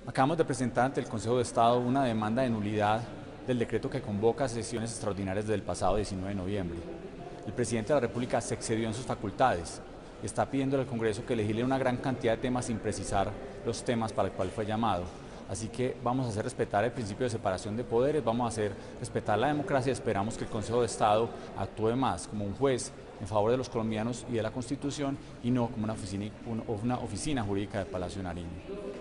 Acabamos de presentar ante el Consejo de Estado una demanda de nulidad del decreto que convoca sesiones extraordinarias del pasado 19 de noviembre. El presidente de la República se excedió en sus facultades y está pidiendo al Congreso que legisle una gran cantidad de temas sin precisar los temas para el cual fue llamado. Así que vamos a hacer respetar el principio de separación de poderes, vamos a hacer respetar la democracia y esperamos que el Consejo de Estado actúe más como un juez en favor de los colombianos y de la Constitución y no como una oficina jurídica de Palacio Nariño.